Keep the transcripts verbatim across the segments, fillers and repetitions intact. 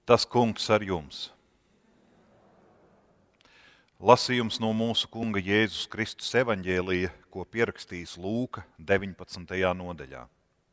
Tas kungs ar jums. Lasījums no mūsu kunga Jēzus Kristus evaņģēlija, ko pierakstījis Lūka deviņpadsmitajā nodaļā.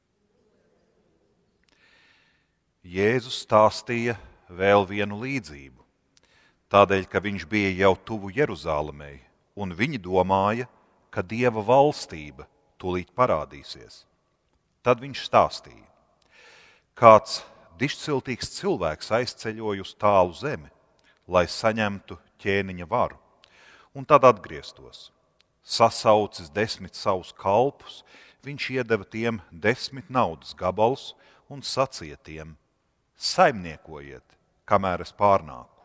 Jēzus stāstīja vēl vienu līdzību, tādēļ, ka viņš bija jau tuvu Jeruzālemei, un viņi domāja, ka Dieva valstība tūlīt parādīsies. Tad viņš stāstīja: kāds dižciltīgs cilvēks aizceļoja uz tālu zemi, lai saņemtu ķēniņa varu, un tad atgrieztos. Sasaucis desmit savus kalpus, viņš iedeva tiem desmit naudas gabalus un sacīja tiem: saimniekojiet, kamēr es pārnāku.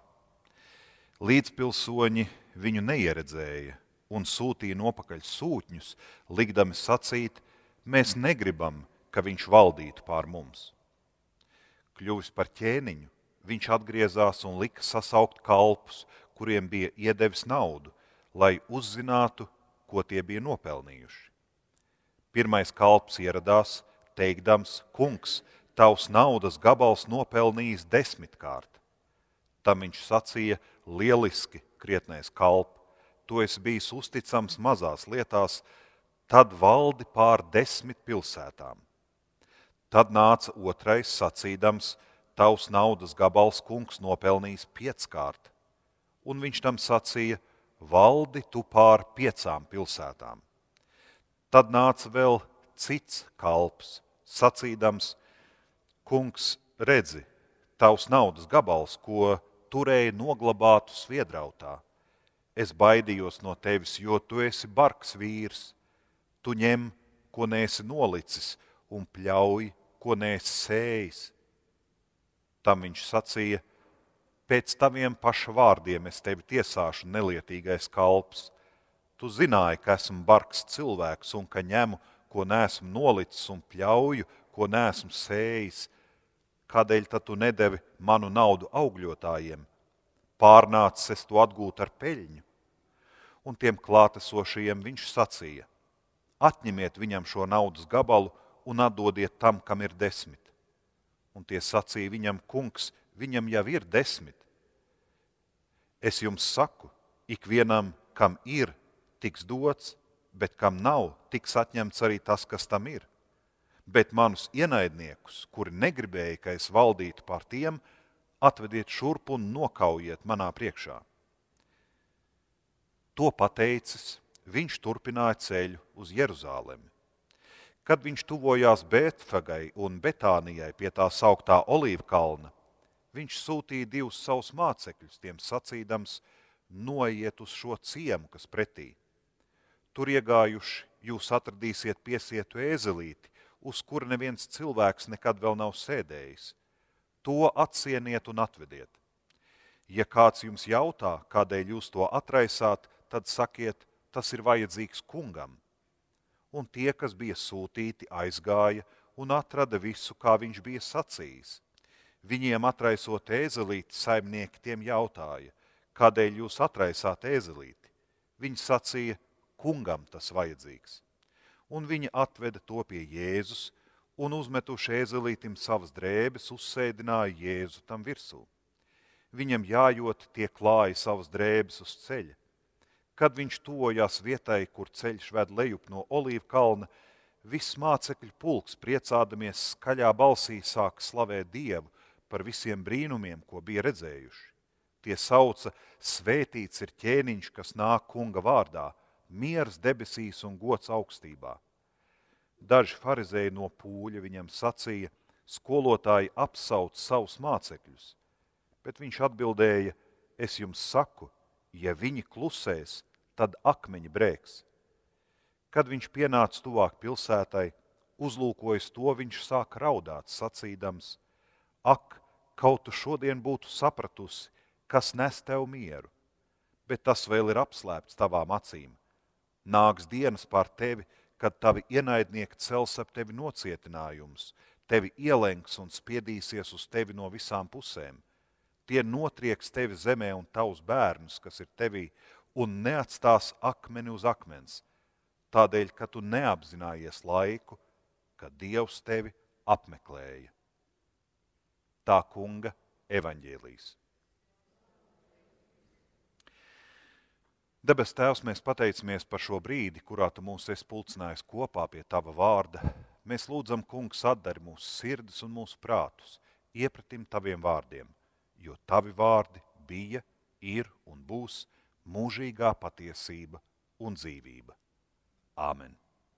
Līdzpilsoņi viņu neieredzēja un sūtīja nopakaļ sūtņus, likdami sacīt: mēs negribam, ka viņš valdītu pār mums. Kļuvis par ķēniņu, viņš atgriezās un lika sasaukt kalpus, kuriem bija iedevis naudu, lai uzzinātu, ko tie bija nopelnījuši. Pirmais kalps ieradās, teikdams: kungs, tavs naudas gabals nopelnījis desmitkārt. Tam viņš sacīja: lieliski, krietnais kalp, tu esi bijis uzticams mazās lietās, tad valdi pār desmit pilsētām. Tad nāca otrais sacīdams: tavs naudas gabals, kungs, nopelnījis pieckārt. Un viņš tam sacīja: valdi tu pār piecām pilsētām. Tad nāca vēl cits kalps, sacīdams: kungs, redzi, tavs naudas gabals, ko turēja noglabātu sviedrautā. Es baidījos no tevis, jo tu esi bargs vīrs. Tu ņem, ko neesi nolicis, un pļauj, ko neesi sējis. Tam viņš sacīja: pēc taviem paša vārdiem es tevi tiesāšu, nelietīgais kalps. Tu zināji, ka esmu bargs cilvēks un ka ņemu, ko neesmu nolicis, un pļauju, ko neesmu sējis. Kādēļ tad tu nedevi manu naudu augļotājiem? Pārnācis es to atgūt ar peļņu. Un tiem klātesošajiem viņš sacīja: atņemiet viņam šo naudas gabalu un atdodiet tam, kam ir desmit. Un tie sacīja viņam: kungs, viņam jau ir desmit. Es jums saku, ikvienam, kam ir, tiks dots, bet kam nav, tiks atņemts arī tas, kas tam ir. Bet manus ienaidniekus, kuri negribēja, ka es valdītu pār tiem, atvediet šurp un nokaujiet manā priekšā. To pateicis, viņš turpināja ceļu uz Jeruzālemi. Kad viņš tuvojās Bētfagai un Betānijai pie tā sauktā Olīvkalna, viņš sūtīja divus savus mācekļus, tiem sacīdams: noiet uz šo ciemu, kas pretī. Tur iegājuši, jūs atradīsiet piesietu ēzelīti, uz kura neviens cilvēks nekad vēl nav sēdējis. To atsieniet un atvediet. Ja kāds jums jautā, kādēļ jūs to atraisāt, tad sakiet: tas ir vajadzīgs kungam. Un tie, kas bija sūtīti, aizgāja un atrada visu, kā viņš bija sacījis. Viņiem atraisot ēzelīti, saimnieki tiem jautāja: kādēļ jūs atraisāt ēzelīti? Viņi sacīja: kungam tas vajadzīgs. Un viņi atveda to pie Jēzus un uzmetuši ēzelītim savas drēbes, uzsēdināja Jēzu tam virsū. Viņam jājot, tie klāja savas drēbes uz ceļa. Kad viņš tuvojās vietai, kur ceļš ved lejup no Olīvkalna, viss mācekļu pulks, priecādamies skaļā balsī, sāka slavēt Dievu par visiem brīnumiem, ko bija redzējuši. Tie sauca: svētīts ir ķēniņš, kas nāk kunga vārdā, miers debesīs un gods augstībā. Daži farizēji no pūļa viņam sacīja: skolotāji apsauc savus mācekļus. Bet viņš atbildēja: es jums saku, ja viņi klusēs, tad akmeņi brēks. Kad viņš pienāca tuvāk pilsētai, uzlūkojis to, viņš sāka raudāt, sacīdams: ak, kaut tu šodien būtu sapratusi, kas nes tev mieru, bet tas vēl ir apslēpts tavām acīm. Nāks dienas pār tevi, kad tavi ienaidnieki cels ap tevi nocietinājumus, tevi ielenks un spiedīsies uz tevi no visām pusēm. Tie notrieks tevi zemē un tavus bērnus, kas ir tevī, un neatstās akmeni uz akmens, tādēļ, ka tu neapzinājies laiku, kad Dievs tevi apmeklēja. Tā kunga evaņģēlijs. Debes Tēvs, mēs pateicamies par šo brīdi, kurā Tu mūs esi pulcinājis kopā pie Tava vārda. Mēs lūdzam, Kungs, atdari mūsu sirdis un mūsu prātus, iepratim Taviem vārdiem, jo Tavi vārdi bija, ir un būs mūžīgā patiesība un dzīvība. Āmen.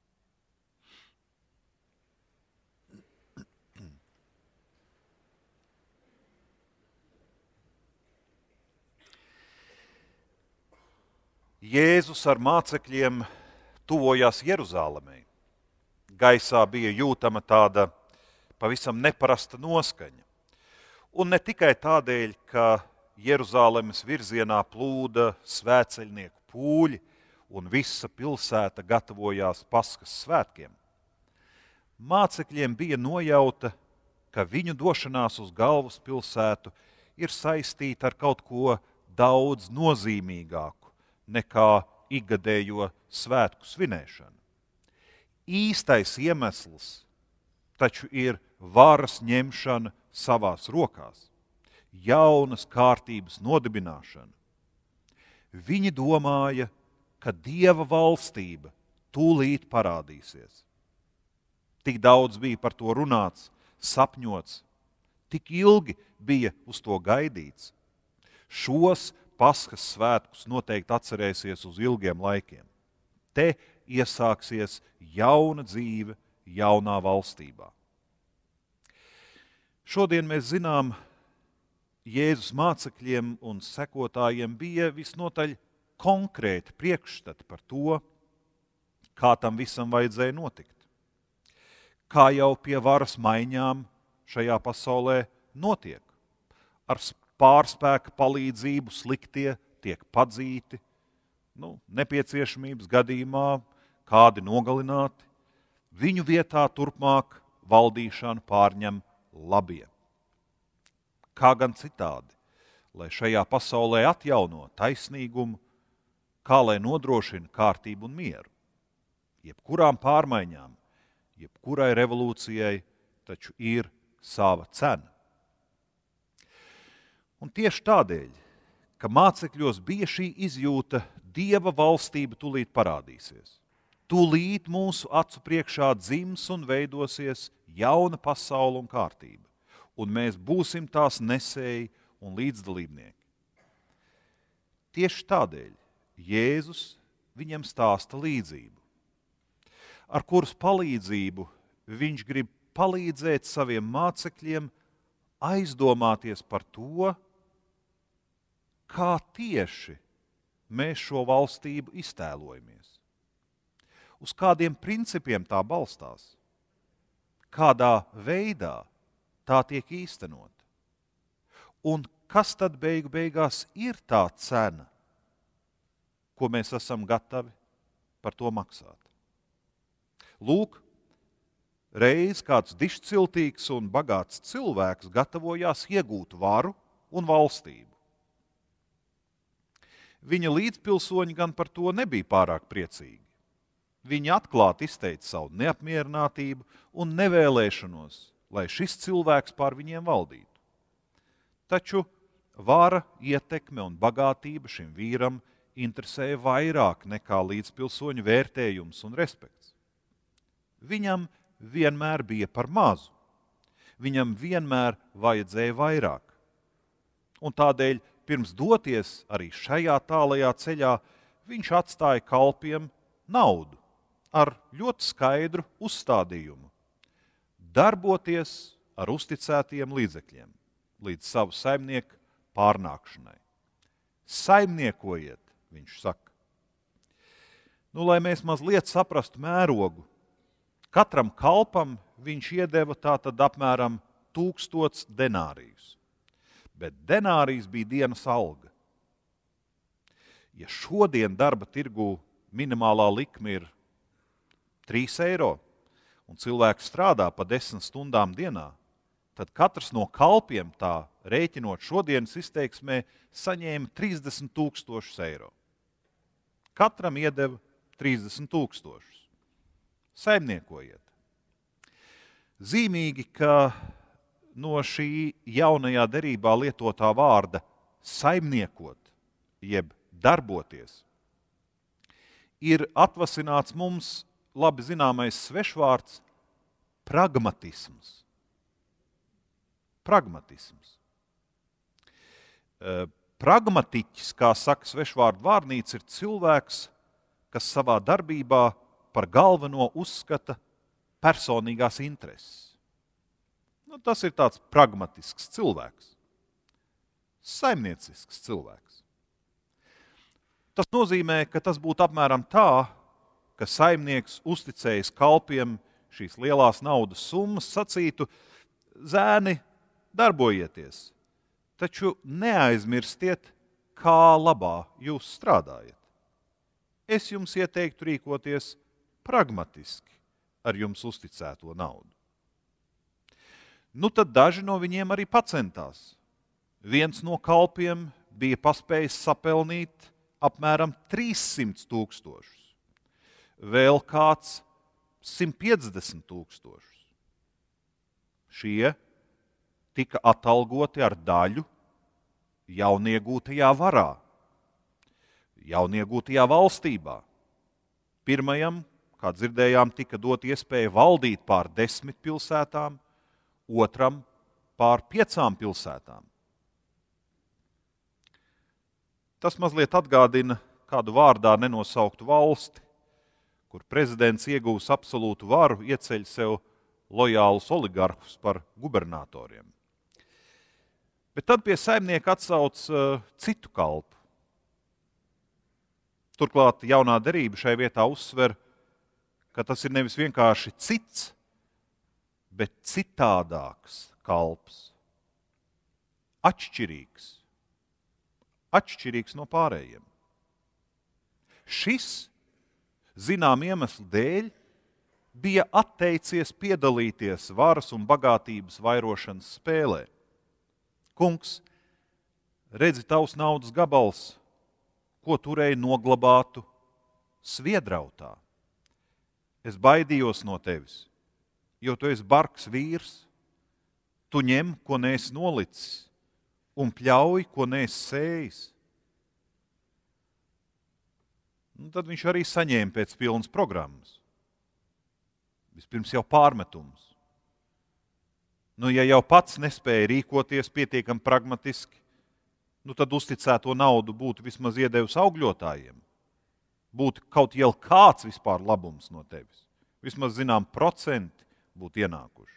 Jēzus ar mācekļiem tuvojās Jeruzālemei. Gaisā bija jūtama tāda pavisam neparasta noskaņa. Un ne tikai tādēļ, ka Jeruzālemes virzienā plūda svētceļnieku pūļi un visa pilsēta gatavojās Paskas svētkiem. Mācekļiem bija nojauta, ka viņu došanās uz galvaspilsētu ir saistīta ar kaut ko daudz nozīmīgāku nekā ikgadējo svētku svinēšanu. Īstais iemesls taču ir varas ņemšana savās rokās, jaunas kārtības nodibināšana. Viņi domāja, ka Dieva valstība tūlīt parādīsies. Tik daudz bija par to runāts, sapņots, tik ilgi bija uz to gaidīts. Šos Paskas svētkus noteikti atcerēsies uz ilgiem laikiem. Te iesāksies jauna dzīve jaunā valstībā. Šodien mēs zinām, Jēzus mācekļiem un sekotājiem bija visnotaļ konkrēti priekšstati par to, kā tam visam vajadzēja notikt. Kā jau pie varas maiņām šajā pasaulē notiek. Ar pārspēka palīdzību sliktie tiek padzīti, nu, nepieciešamības gadījumā kādi nogalināti, viņu vietā turpmāk valdīšanu pārņem labie. Kā gan citādi, lai šajā pasaulē atjauno taisnīgumu, kā lai nodrošina kārtību un mieru. Jebkurām pārmaiņām, jebkurai revolūcijai taču ir sava cena. Un tieši tādēļ, ka mācekļos bija šī izjūta, Dieva valstība tūlīt parādīsies. Tūlīt mūsu acu priekšā dzims un veidosies jauna pasaule un kārtība, un mēs būsim tās nesēji un līdzdalībnieki. Tieši tādēļ Jēzus viņam stāsta līdzību, ar kuras palīdzību viņš grib palīdzēt saviem mācekļiem aizdomāties par to, kā tieši mēs šo valstību iztēlojamies. Uz kādiem principiem tā balstās, kādā veidā tā tiek īstenot. Un kas tad beigu beigās ir tā cena, ko mēs esam gatavi par to maksāt? Lūk, reiz kāds dišciltīgs un bagāts cilvēks gatavojās iegūt varu un valstību. Viņa līdzpilsoņi gan par to nebija pārāk priecīgi. Viņi atklāti izteica savu neapmierinātību un nevēlēšanos, lai šis cilvēks pār viņiem valdītu. Taču vara, ietekme un bagātība šim vīram interesēja vairāk nekā līdzpilsoņu vērtējums un respekts. Viņam vienmēr bija par mazu. Viņam vienmēr vajadzēja vairāk. Un tādēļ pirms doties arī šajā tālajā ceļā, viņš atstāja kalpiem naudu ar ļoti skaidru uzstādījumu. Darboties ar uzticētiem līdzekļiem līdz savu saimnieku pārnākšanai. Saimniekojiet, viņš saka. Nu, lai mēs mazliet saprastu mērogu, katram kalpam viņš iedeva tātad apmēram tūkstots denārijus. Bet denārijs bija dienas alga. Ja šodien darba tirgū minimālā likme ir trīs eiro un cilvēks strādā pa desmit stundām dienā, tad katrs no kalpiem tā rēķinot šodienas izteiksmē saņēma trīsdesmit tūkstošus eiro. Katram iedeva trīsdesmit tūkstošus. Saimniekojiet. Zīmīgi, ka no šī jaunajā derībā lietotā vārda saimniekot, jeb darboties, ir atvasināts mums labi zināmais svešvārds pragmatisms. Pragmatisms. Pragmatiķis, kā saka svešvārdu vārnīca, ir cilvēks, kas savā darbībā par galveno uzskata personīgās intereses. Nu, tas ir tāds pragmatisks cilvēks, saimniecisks cilvēks. Tas nozīmē, ka tas būtu apmēram tā, ka saimnieks uzticējis kalpiem šīs lielās naudas summas, sacītu: zēni, darbojieties, taču neaizmirstiet, kā labā jūs strādājat. Es jums ieteiktu rīkoties pragmatiski ar jums uzticēto naudu. Nu tad daži no viņiem arī pacentās. Viens no kalpiem bija paspējis sapelnīt apmēram trīssimt tūkstošus, vēl kāds simt piecdesmit tūkstošus. Šie tika atalgoti ar daļu jauniegūtajā varā, jauniegūtajā valstībā. Pirmajam, kā dzirdējām, tika dot iespēja valdīt pār desmit pilsētām, otram pār piecām pilsētām. Tas mazliet atgādina kādu vārdā nenosauktu valsti, kur prezidents iegūs absolūtu varu, ieceļ sev lojālus oligarhus par gubernatoriem. Bet tad pie saimnieka atsauc uh, citu kalpu. Turklāt jaunā derība šai vietā uzsver, ka tas ir nevis vienkārši cits, bet citādāks kalps. Atšķirīgs. Atšķirīgs no pārējiem. Šis, zinām iemeslu dēļ, bija atteicies piedalīties varas un bagātības vairošanas spēlē. Kungs, redzi tavs naudas gabals, ko turēji noglabātu sviedrautā. Es baidījos no tevis, jo tu esi bargs vīrs, tu ņem, ko neesi nolicis, un pļauj, ko neesi sējis. Un tad viņš arī saņēma pēc pilnas programmas. Vispirms jau pārmetums. Nu, ja jau pats nespēja rīkoties pietiekami pragmatiski, nu tad uzticēto naudu būtu vismaz iedevis augļotājiem. Būtu kaut jau kāds vispār labums no tevis. Vismaz zinām procenti būtu ienākuši.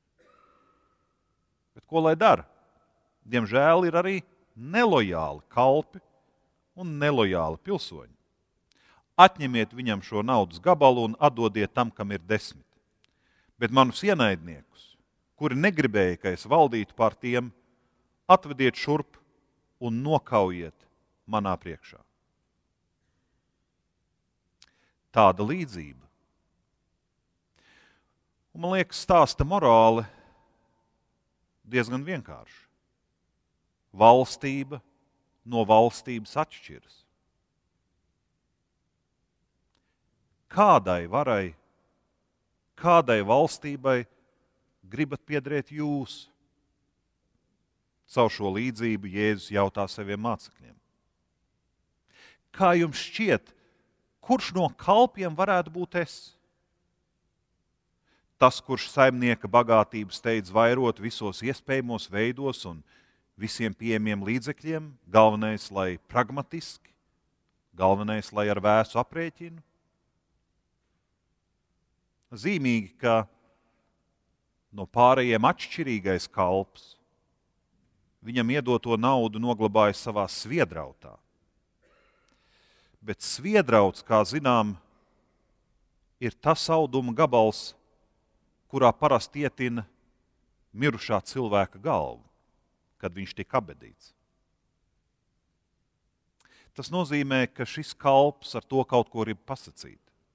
Bet ko lai dara? Diemžēl ir arī nelojāli kalpi un nelojāli pilsoņi. Atņemiet viņam šo naudas gabalu un atdodiet tam, kam ir desmit. Bet manus ienaidniekus, kuri negribēja, ka es valdītu pār tiem, atvediet šurp un nokaujiet manā priekšā. Tāda līdzība. Un man liekas, stāsta morāli diezgan vienkārši. Valstība no valstības atšķiras. Kādai varai, kādai valstībai gribat piederēt jūs? Caur šo līdzību Jēzus jautā saviem mācekļiem. Kā jums šķiet, kurš no kalpiem varētu būt es? Tas, kurš saimnieka bagātību steidz vairot visos iespējamos veidos un visiem pieejamiem līdzekļiem, galvenais, lai pragmatiski, galvenais, lai ar vēsu aprēķinu. Zīmīgi, ka no pārējiem atšķirīgais kalps viņam iedoto naudu noglabāja savā sviedrautā. Bet sviedrauts, kā zinām, ir tas auduma gabals, kurā parasti ietina mirušā cilvēka galvu, kad viņš tika abedīts. Tas nozīmē, ka šis kalps ar to kaut ko grib pasakīt.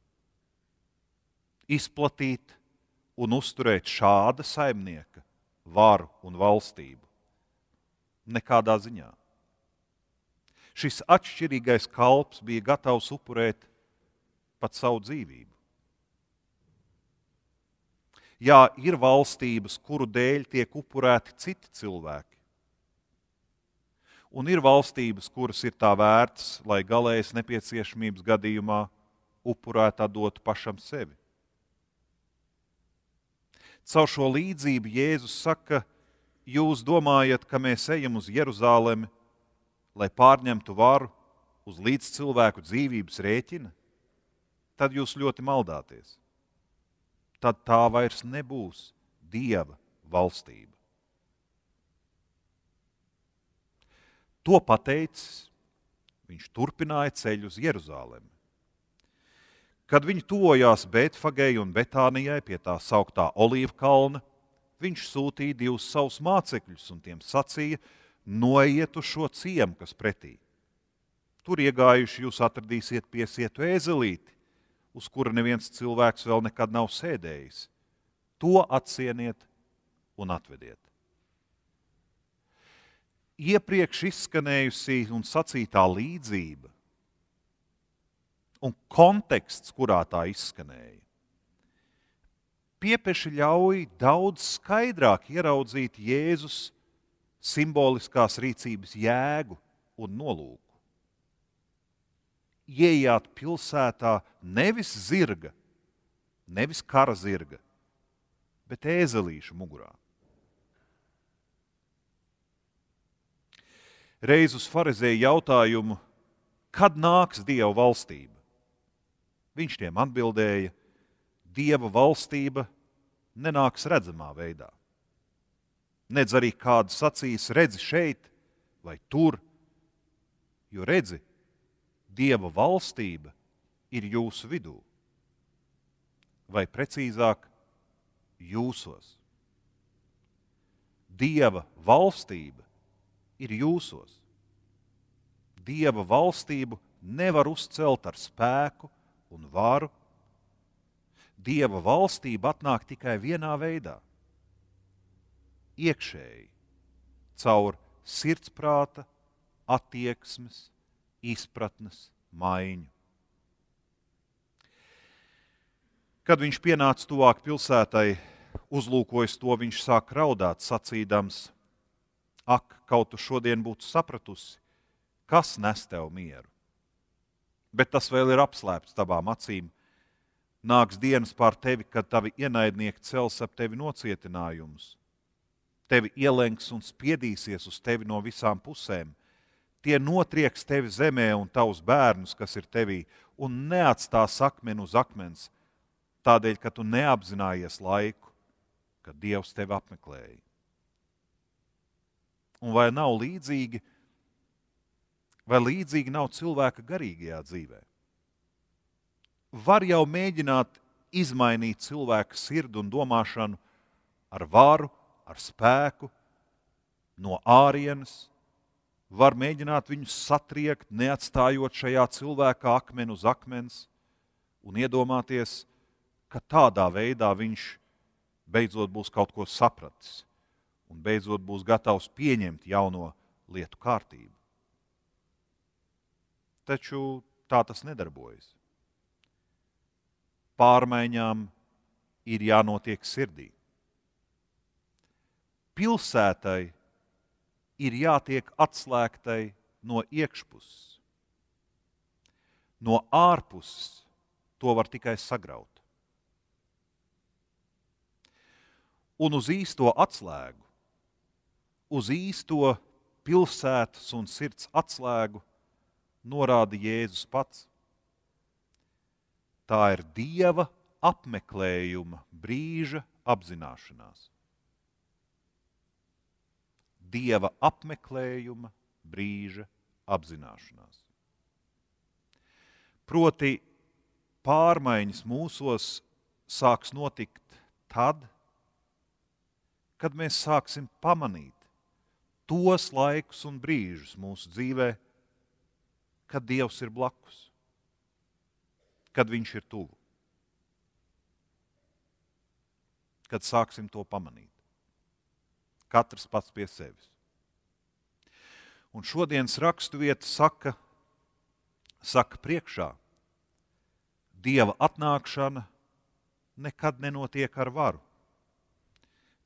Izplatīt un uzturēt šāda saimnieka varu un valstību. Nekādā ziņā. Šis atšķirīgais kalps bija gatavs upurēt pat savu dzīvību. Jā, ir valstības, kuru dēļ tiek upurēti citi cilvēki. Un ir valstības, kuras ir tā vērtas, lai galējas nepieciešamības gadījumā upurētā dotu pašam sevi. Caur šo līdzību Jēzus saka, jūs domājat, ka mēs ejam uz Jeruzālemi, lai pārņemtu varu uz līdz cilvēku dzīvības rēķina? Tad jūs ļoti maldāties. Tad tā vairs nebūs Dieva valstība. To pateicis, viņš turpināja ceļu uz Jeruzālemi. Kad viņi tuvojās Betfagei un Betānijai pie tā sauktā Olīvkalna, viņš sūtīja divus savus mācekļus un tiem sacīja, noiet uz šo ciemu, kas pretī. Tur iegājuši jūs atradīsiet piesietu ēzelīti, uz kura neviens cilvēks vēl nekad nav sēdējis. To atsieniet un atvediet. Iepriekš izskanējusī un sacītā līdzība un konteksts, kurā tā izskanēja, piepeši ļauj daudz skaidrāk ieraudzīt Jēzus simboliskās rīcības jēgu un nolūku. Iejāt pilsētā nevis zirga, nevis kara zirga, bet ēzelīša mugurā. Reiz uz farizēju jautājumu, kad nāks Dieva valstība? Viņš tiem atbildēja, Dieva valstība nenāks redzamā veidā. Nedz arī kāds sacīs, redzi šeit vai tur, jo redzi, Dieva valstība ir jūsu vidū, vai precīzāk, jūsos. Dieva valstība ir jūsos. Dieva valstību nevar uzcelt ar spēku un varu. Dieva valstība atnāk tikai vienā veidā – iekšēji, caur sirdsprāta, attieksmes, izpratnes maiņu. Kad viņš pienāca tuvāk pilsētai, uzlūkojis to, viņš sāk raudāt, sacīdams, ak, kaut tu šodien būtu sapratusi, kas nes tev mieru. Bet tas vēl ir apslēpts tavām acīm. Nāks dienas pār tevi, kad tavi ienaidnieki cels ap tevi nocietinājumus. Tevi ielenks un spiedīsies uz tevi no visām pusēm. Tie notrieks tevi zemē un tavus bērnus, kas ir tevī, un neatstās akmeni uz akmens, tādēļ, ka tu neapzinājies laiku, kad Dievs tevi apmeklēja. Un vai nav līdzīgi, vai līdzīgi nav cilvēka garīgajā dzīvē? Var jau mēģināt izmainīt cilvēka sirdi un domāšanu ar varu, ar spēku, no ārienes, var mēģināt viņus satriekt, neatstājot šajā cilvēkā akmeni uz akmens un iedomāties, ka tādā veidā viņš beidzot būs kaut ko sapratis un beidzot būs gatavs pieņemt jauno lietu kārtību. Taču tā tas nedarbojas. Pārmaiņām ir jānotiek sirdī. Pilsētai ir jātiek atslēgtai no iekšpuses. No ārpuses to var tikai sagraut. Un uz īsto atslēgu, uz īsto pilsētas un sirds atslēgu norāda Jēzus pats. Tā ir Dieva apmeklējuma brīža apzināšanās. Dieva apmeklējuma brīža apzināšanās. Proti, pārmaiņas mūsos sāks notikt tad, kad mēs sāksim pamanīt tos laikus un brīžus mūsu dzīvē, kad Dievs ir blakus, kad viņš ir tuvu, kad sāksim to pamanīt. Katrs pats pie sevis. Un šodienas raksturvieta saka, saka priekšā, Dieva atnākšana nekad nenotiek ar varu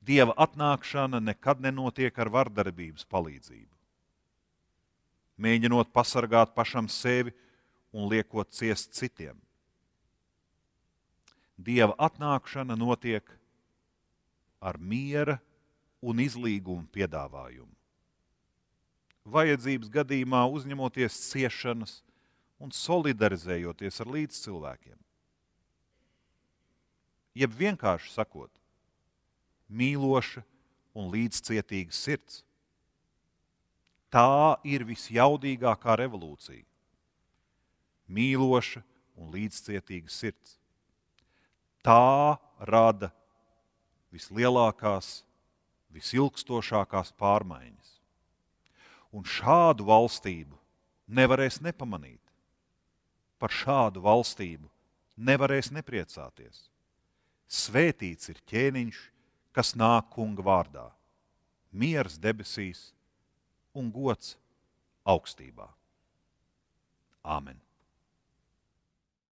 Dieva atnākšana nekad nenotiek ar vardarbības palīdzību. Mēģinot pasargāt pašam sevi un liekot ciest citiem. Dieva atnākšana notiek ar miera un izlīguma piedāvājumu. Vajadzības gadījumā uzņemoties ciešanas un solidarizējoties ar līdzcilvēkiem. Jeb vienkārši sakot, mīloša un līdzcietīga sirds. Tā ir visjaudīgākā revolūcija. Mīloša un līdzcietīga sirds. Tā rada vislielākās, visilgstošākās pārmaiņas. Un šādu valstību nevarēs nepamanīt. Par šādu valstību nevarēs nepriecāties. Svētīts ir ķēniņš, kas nāk kunga vārdā. Miers debesīs un gods augstībā. Āmen.